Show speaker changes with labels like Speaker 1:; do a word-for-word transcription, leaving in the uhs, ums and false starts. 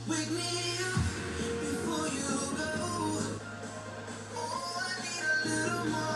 Speaker 1: Wake me up before you go. Oh, I need a little more.